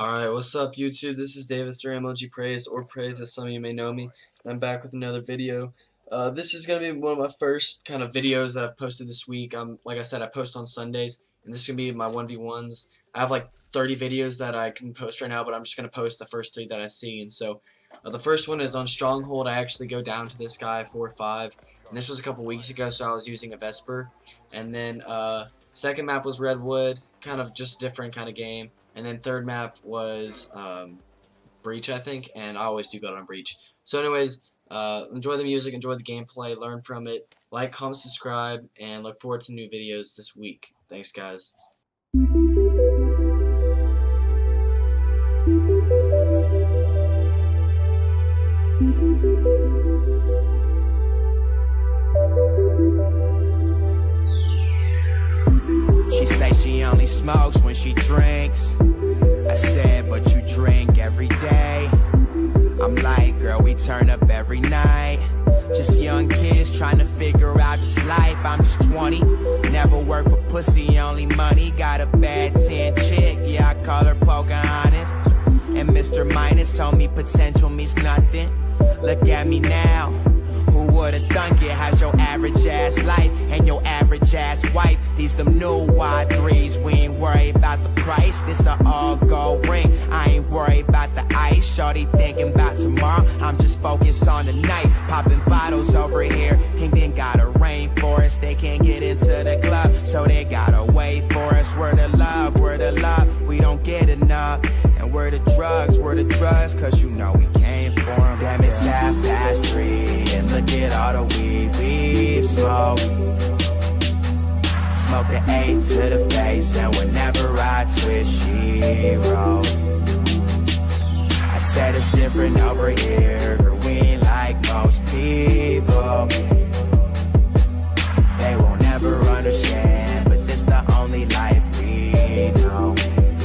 Alright, what's up YouTube? This is Davis or MLG Praise, or Praise as some of you may know me, and I'm back with another video. This is going to be one of my first kind of videos that I've posted this week. Like I said, I post on Sundays, and this is going to be my 1v1s. I have like 30 videos that I can post right now, but I'm just going to post the first 3 that I see. And so, the first one is on Stronghold. I actually go down to this guy, 4-5, and this was a couple weeks ago, so I was using a Vesper. And then, second map was Redwood, kind of just different kind of game. And then third map was Breach, I think, and I always do go on Breach. So anyways, enjoy the music, enjoy the gameplay, learn from it, like, comment, subscribe, and look forward to new videos this week. Thanks, guys. She say she only smokes when she drinks. I said, but you drink every day. I'm like, girl, we turn up every night. Just young kids trying to figure out this life. I'm just 20, never worked for pussy, only money. Got a bad 10 chick, yeah, I call her Pocahontas. And Mr. Minus told me potential means nothing. Look at me now, who would've thunk it? How's your average ass life and your average ass wife? These them new Y3s, we ain't worried about the price. This a all gold ring, I ain't worried about the ice. Shorty thinking about tomorrow, I'm just focused on the night. Popping bottles over here, Kingdom got a rainforest. They can't get into the club, so they gotta wait for us. We're the love, we don't get enough. And we're the drugs, cause you know we came for them. Damn, it's 3:30, and look at all the weed we've smoked. Smoke the 8 to the face, and whenever I twist, she rolls. I said it's different over here, girl, we ain't like most people. They won't ever understand, but this the only life we know.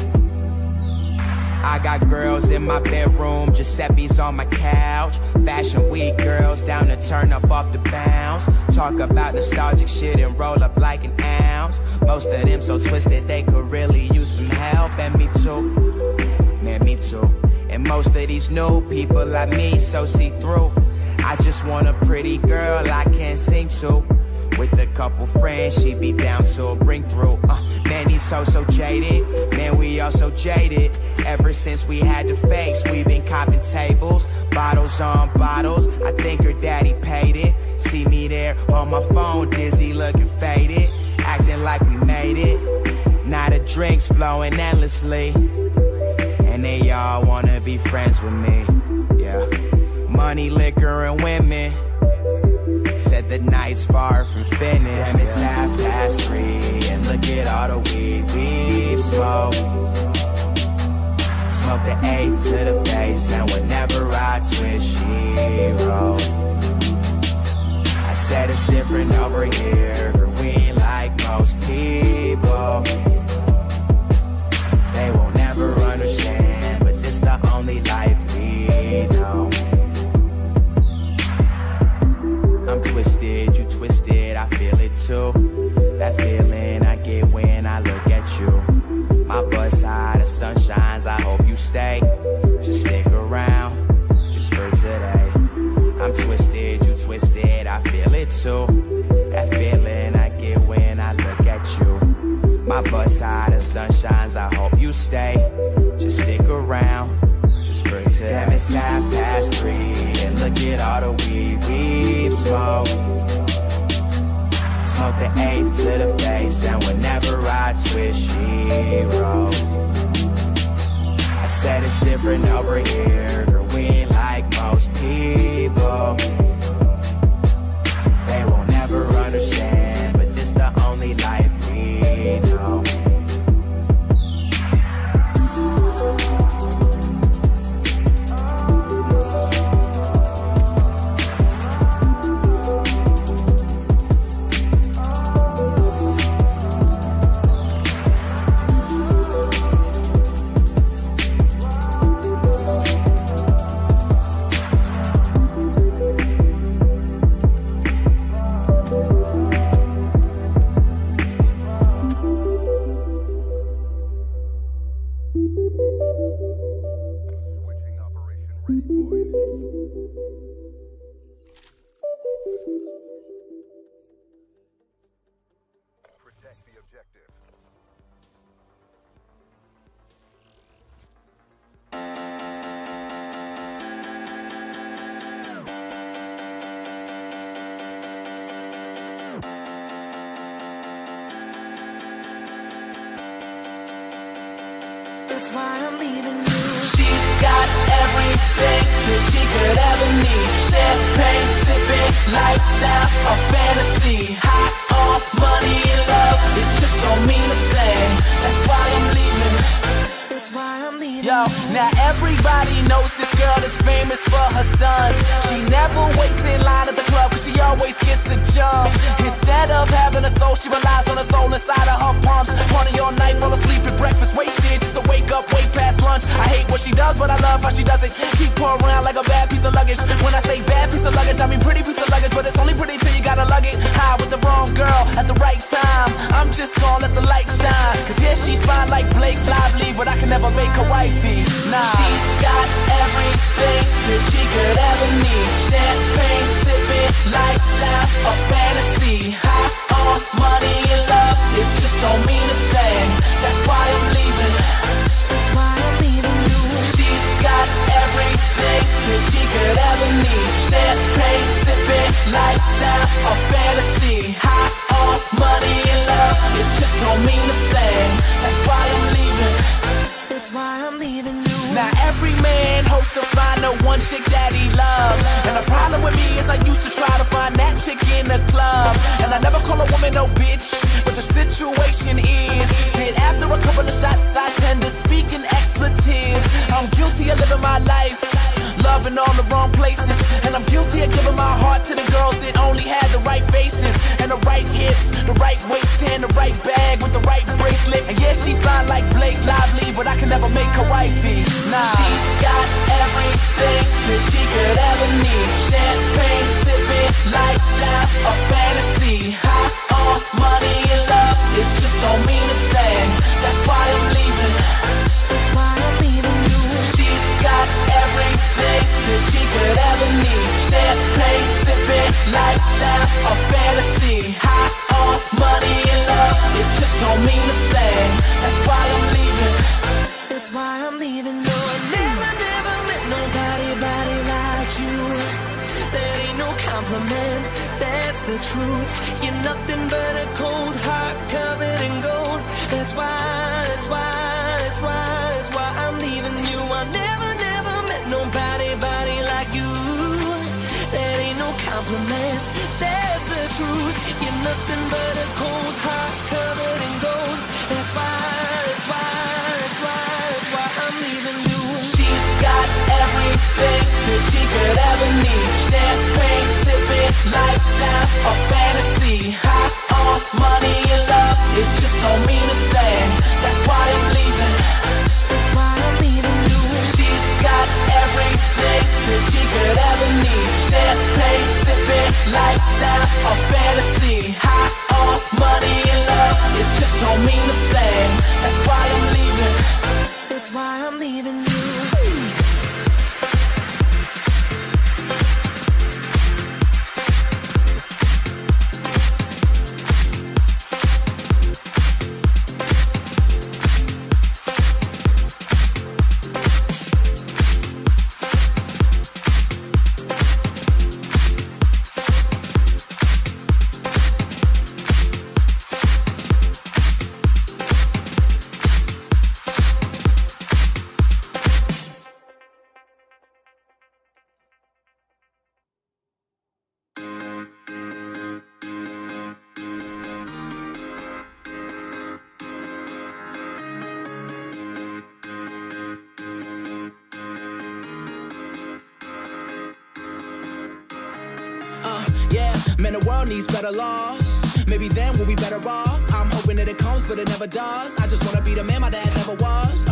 I got girls in my bedroom, Giuseppe's on my couch. Fashion week girls down to turn up off the bounce. Talk about nostalgic shit and roll up like an ounce. Most of them so twisted they could really use some help. And me too, man, me too. And most of these new people like me so see-through. I just want a pretty girl I can sing to. With a couple friends she be down to bring through. Man, he's so jaded. Man, we all so jaded. Ever since we had the fakes, we've been copping tables. Bottles on bottles, I think her daddy paid it. See me there on my phone, dizzy looking faded. Acting like we made it. Now the drinks flowing endlessly, and they all wanna be friends with me. Yeah, money, liquor, and women. Said the night's far from finished. Damn, it's 3:30, and look at all the weed we've smoked. Smoke the 8 to the face, and whenever I twist, she rolls. I said it's different over here, girl, we ain't like most people. They won't ever understand, but this the only life we know. I'm twisted, you twisted, I feel it too. That feeling I get when I look at you. My butt side, the sun shines, I hope you stay. Just stick around, just for today. I'm twisted, you twisted, I feel it too. That feeling I get when I look at you. My butt side, the sun shines, I hope you stay. Just stick around, just for today. Damn, it's 3:30, and look at all the weed we've smoked. Smoke the 8 to the face, and whenever I twist, she rolls. I said it's different over here, girl, we ain't like most people. They won't ever understand, but this the only life we know. Switching operation ready point. Protect the objective. That's why I'm leaving you. She's got everything that she could ever need. Champagne, sipping, lifestyle, a fantasy. High on money and love, it just don't mean a thing. That's why I'm leaving. That's why I'm leaving. Yo, now everybody knows this girl is famous for her stunts. She never waits in line at the club, cause she always gets the jump. Instead of having a soul, she relies on the soul inside of her pumps. Party all night, fall asleep at breakfast, wasted just to wake up way past lunch. I hate what she does, but I love how she does it. Keep her around like a bad piece of luggage. When I say bad piece of luggage, I mean pretty piece of luggage, but it's only pretty till you gotta lug it. High with the wrong girl at the right time. I'm just gonna let the light shine, cause yeah, she's fine like Blake Lively, but I can never make her wifey. Nah, she's got everything that she could ever need. Champagne, sipping, lifestyle, a fantasy. High on money and love, it just don't mean a thing. That's why I'm leaving. That's why I'm leaving you. She's got everything that she could ever need. Champagne, sipping, lifestyle, a fantasy. High on money and love, it just don't mean a thing. That's why I'm leaving. That's why I'm leaving you. Now every man hopes to find the one chick that he loves, and the problem with me is I used to try to find that chick in the club, and I never call a woman no bitch, but the situation is that after a couple of shots I tend to speak in expletives. I'm guilty of living my life, loving all the wrong places, and I'm guilty of giving my heart to the girls that only had the right faces, and the right hips, the right waist, and the right bag with the right bracelet. And yeah, she's fine like Blake Lively, but I can never make her wifey. Nah, she's got everything that she could ever need. Champagne, sipping, lifestyle, a fantasy. High on money and love, it just don't mean a thing. That's why I'm leaving. That's why I'm leaving you. She's got everything that she could ever need. Champagne, sipping, lifestyle, a fantasy. High on money and love, it just don't mean a thing. That's why I'm leaving. That's why I'm leaving. No, I never met nobody like you. That ain't no compliment, that's the truth. You're nothing but a cold heart covered in gold. That's why I'm leaving you. I never met nobody like you. That ain't no compliment, that's the truth. You're nothing but a cold heart covered in gold. That's why I'm leaving you. She's got everything that she could ever need. Champagne, sipping, lifestyle, a fantasy. High on money and love, it just don't mean a thing. That's why I'm leaving. That's why I'm leaving you. She's got everything that she could ever need. Champagne, sipping, lifestyle, a fantasy. High on money and love, it just don't mean a thing. That's why I'm leaving. That's why I'm leaving you. Yeah, man, the world needs better laws. Maybe then we'll be better off. I'm hoping that it comes, but it never does. I just wanna be the man my dad never was.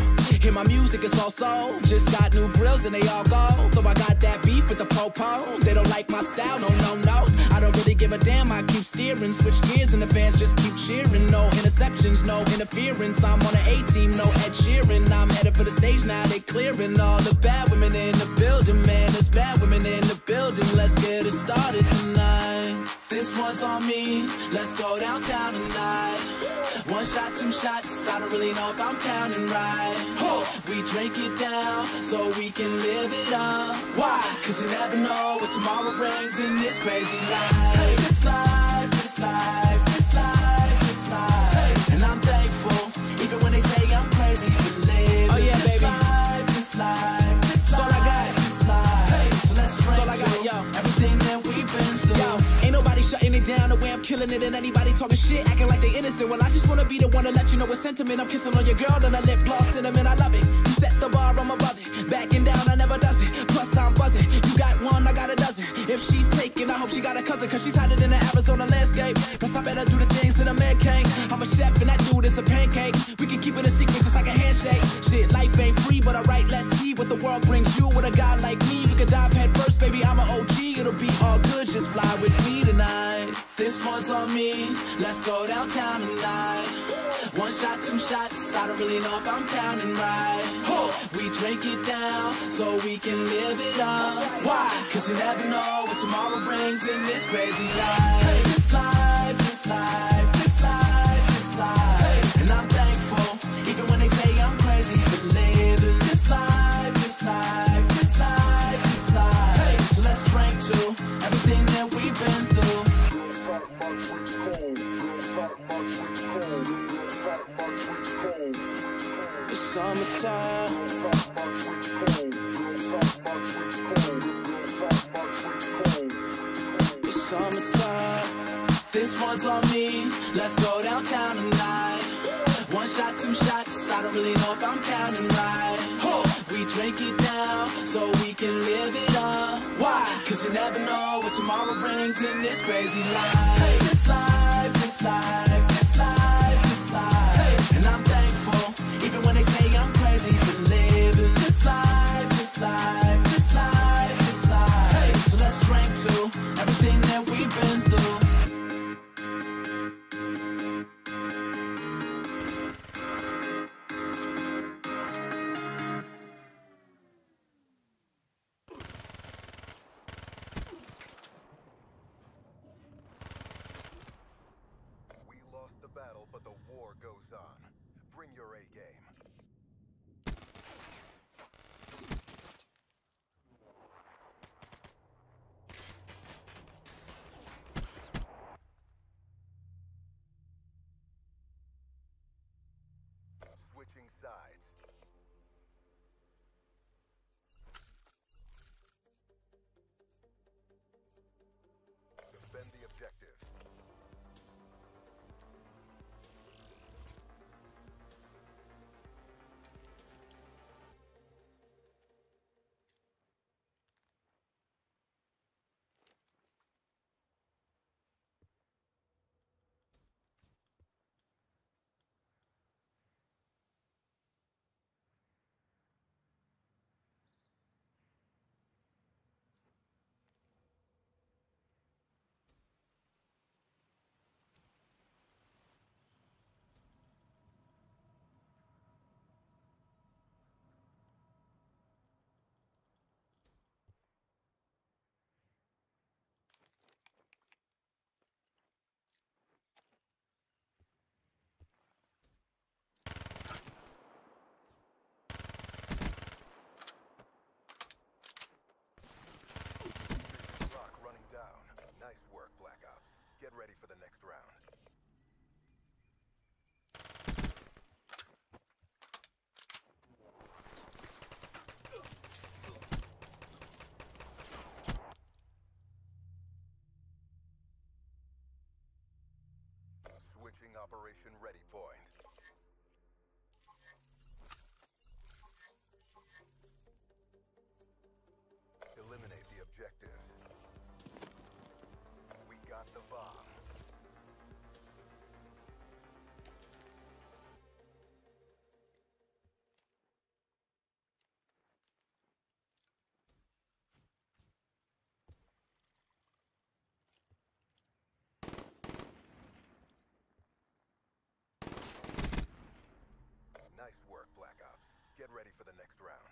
Hear my music, it's all soul. Just got new grills and they all gold. So I got that beef with the po-po. They don't like my style, no, no, no. I don't really give a damn, I keep steering. Switch gears and the fans just keep cheering. No interceptions, no interference. I'm on an A-team, no Ed Sheeran. I'm headed for the stage now, they clearing all the bad women in the building. Man, there's bad women in the building. Let's get it started tonight. This one's on me, let's go downtown tonight. One shot, two shots, I don't really know if I'm counting right. We drink it down so we can live it up. Why? Cause you never know what tomorrow brings in this crazy life. Hey, this life, this life, this life, this life. And I'm thankful, even when they say I'm crazy for living. Oh yeah, this baby. Life, this life, this life. That's all I got. This life. Hey, so let's drink. That's all I got, yo. Everything that we've been through. Yo, ain't nobody shutting it down the way I'm killing it, and anybody talking shit, acting like they innocent. Well, I just wanna be the one to let you know it's sentiment. I'm kissing on your girl and a lip gloss cinnamon. I love it. You set the bar, I'm above it. Backing down, I never does it. Plus I'm buzzing. You got one, I got a dozen. If she's taken, I hope she got a cousin, cause she's hotter than the Arizona landscape. Plus I better do the things that a man can't. I'm a chef and that dude is a pancake. We can keep it a secret just like a handshake. Shit, life ain't free, but alright, let's see what the world brings you. With a guy like me, we could dive head first, baby, I'm an OG. It'll be all good, just fly with me tonight. This one's on me, let's go downtown tonight. One shot, two shots, I don't really know if I'm counting right. We drink it down so we can live it up. Why? Cause you never know what tomorrow brings in this crazy life. Hey, this life, this life, this life, this life. Hey, and I'm thankful, even when they say I'm crazy for living this life, this life, this life, this life. Hey, so let's drink to everything that we've been through. It's summertime. It's summertime. This one's on me, let's go downtown tonight. One shot, two shots, I don't really know if I'm counting right. We drink it down so we can live it up. Why? Cause you never know what tomorrow brings in this crazy life. Hey, this life, this life, this life, this life. Hey, and I'm thankful, even when they say I'm crazy for living this life, this life, this life, this life. Hey, so let's drink to everything that we've been through. The battle, but the war goes on. Bring your A game. Switching sides. Defend the objectives. Nice work, Black Ops. Get ready for the next round. Switching operation ready point. Eliminate the objectives. We got the bomb. next round.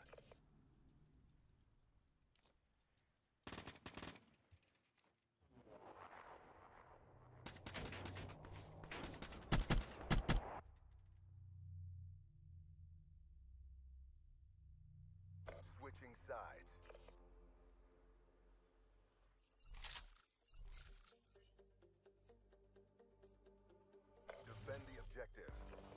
Switching sides. Defend the objective.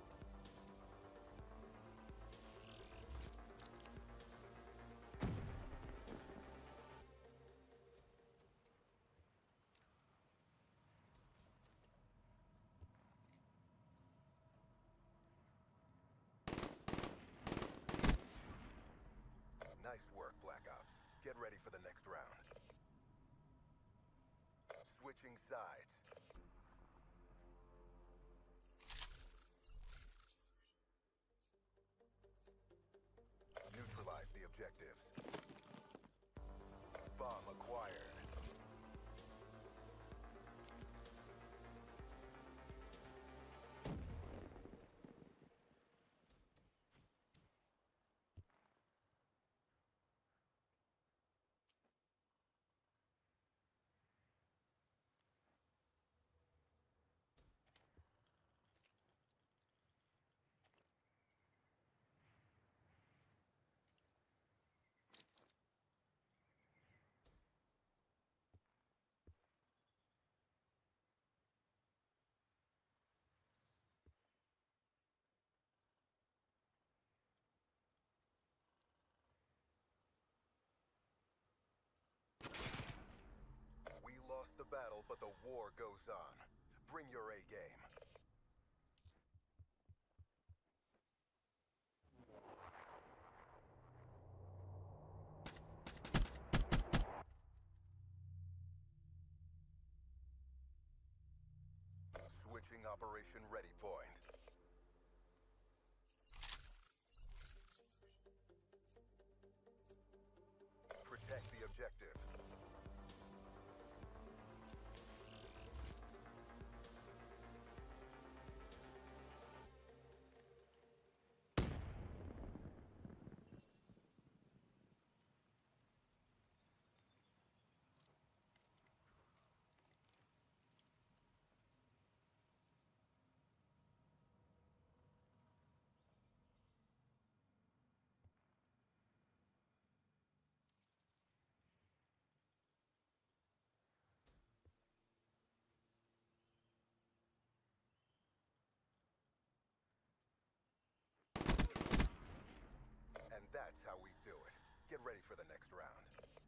Nice work, Black Ops. Get ready for the next round. Switching sides. Neutralize the objectives. Bomb acquired. We lost the battle, but the war goes on. Bring your A game. Switching operation ready point. Protect the objective. And that's how we do it. Get ready for the next round.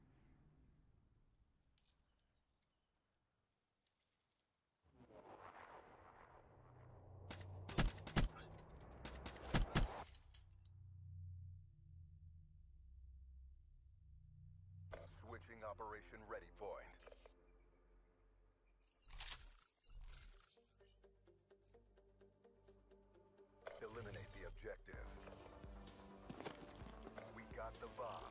Switching operation ready point. Eliminate the objective. We got the bomb.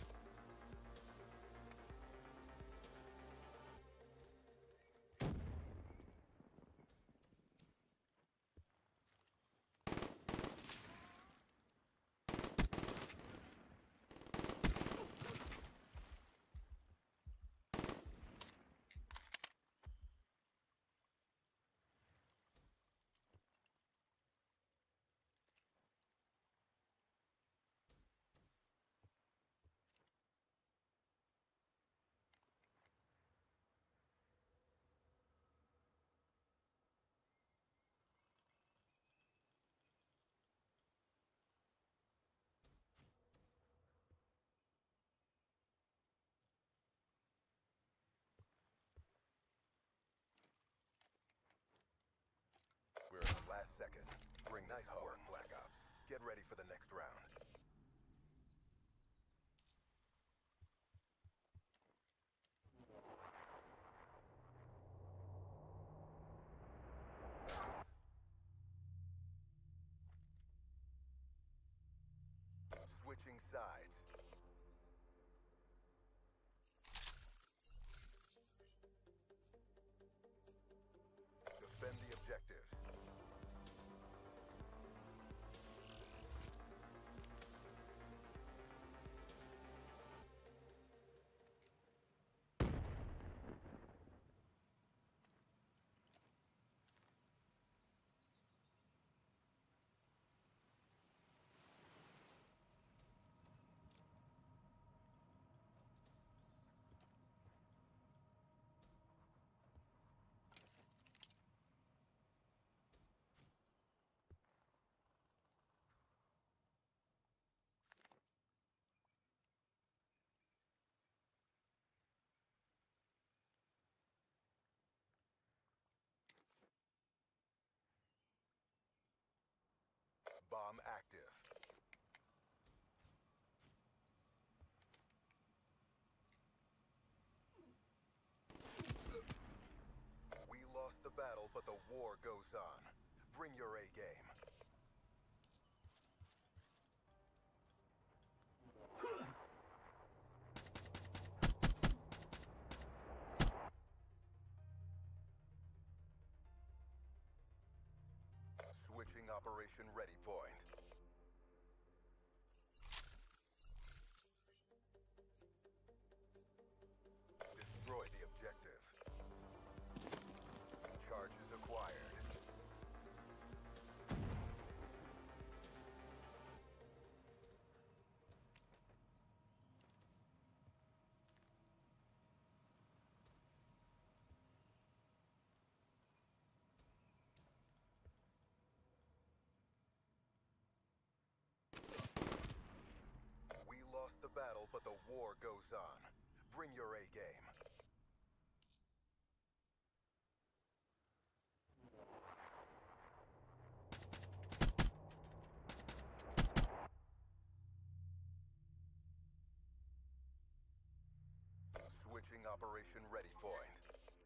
We're in the last seconds. Bring nice work, Black Ops. Get ready for the next round. Switching sides. Defend the objectives. battle, but the war goes on. Bring your A game. Switching operation ready point. Destroy the objective. Charges acquired. We lost the battle, but the war goes on. Bring your A game. Switching operation ready point.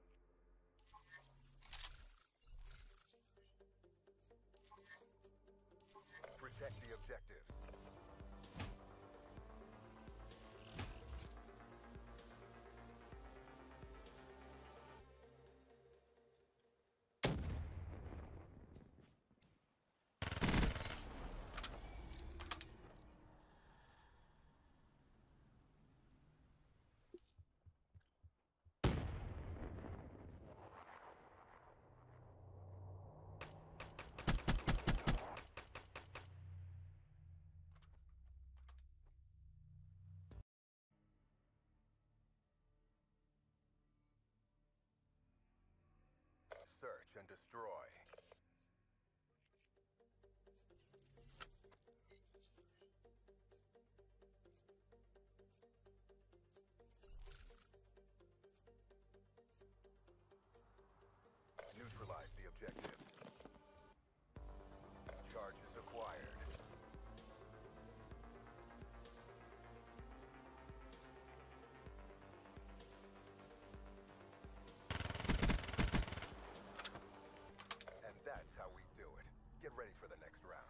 Protect the objectives. Search and destroy. Neutralize the objectives. Charges acquired. And that's how we do it. Get ready for the next round.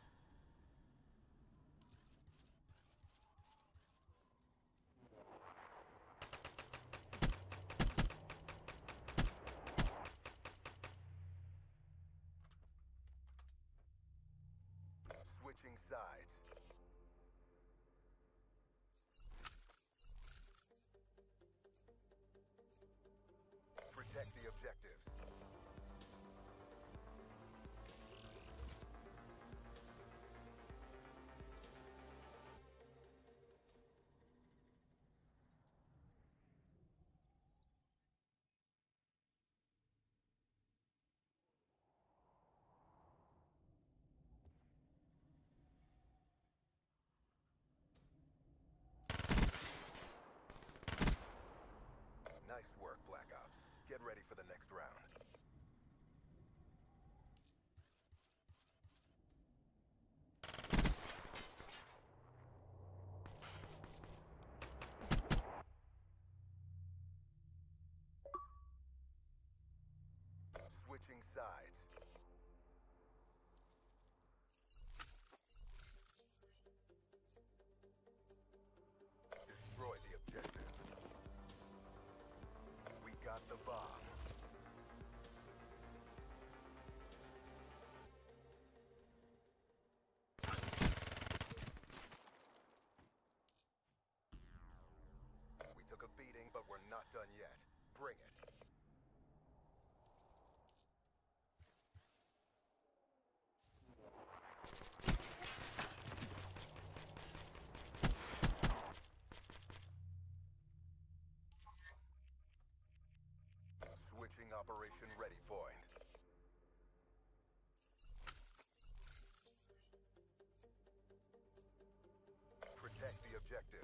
Switching sides. Protect the objectives. Nice work, Black Ops. Get ready for the next round. Switching sides. Destroy the objective. We got the bomb. We took a beating, but we're not done yet. Bring it. Switching operation ready point. Protect the objective.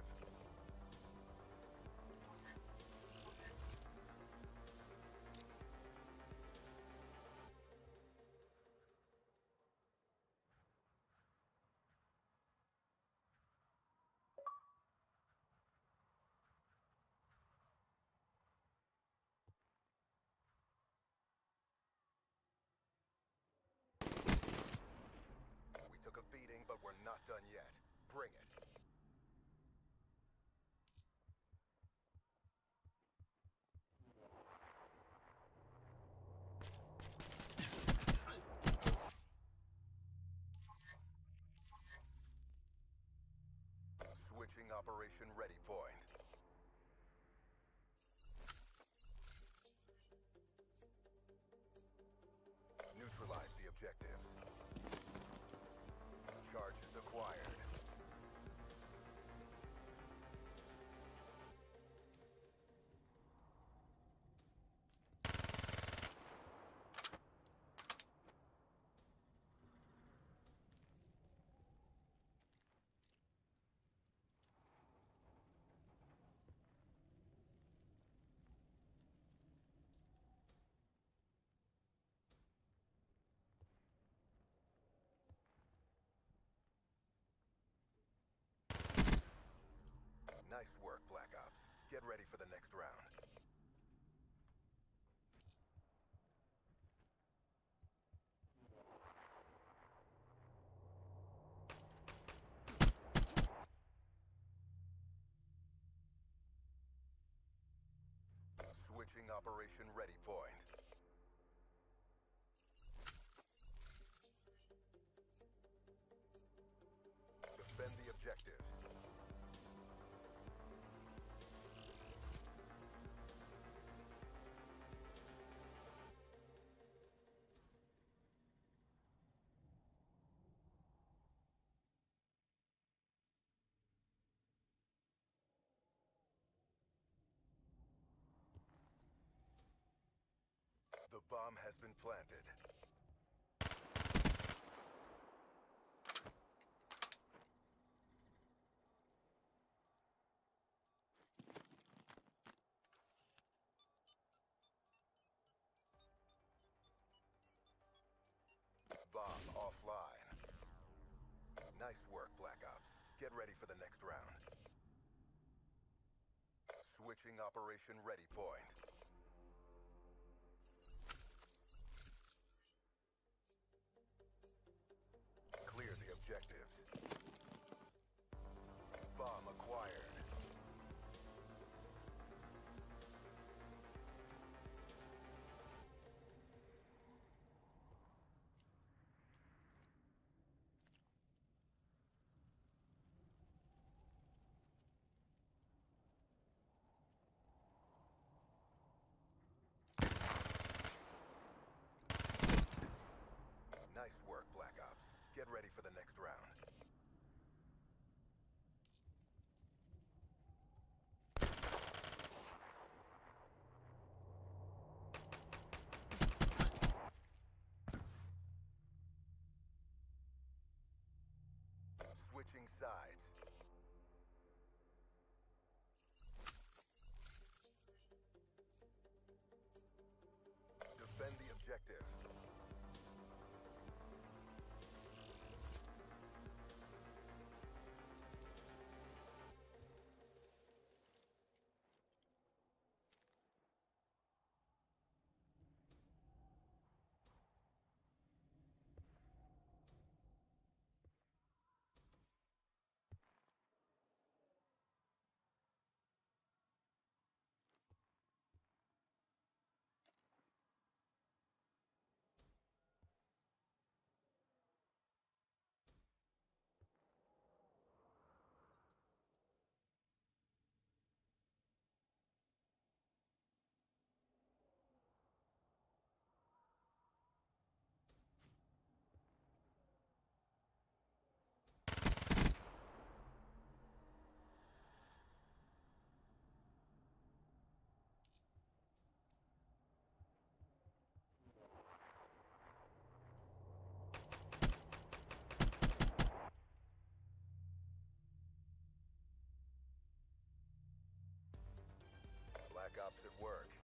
But we're not done yet. Bring it. Switching operation ready point. Neutralize the objectives. Charges acquired. Nice work, Black Ops. Get ready for the next round. Switching operation ready point. Defend the objectives. The bomb has been planted. Bomb offline. Nice work, Black Ops. Get ready for the next round. Switching operation ready point. Clear the objectives. Bomb acquired. Nice work, Black Ops. Get ready for the next round. Switching sides. Defend the objective. Black Ops at work.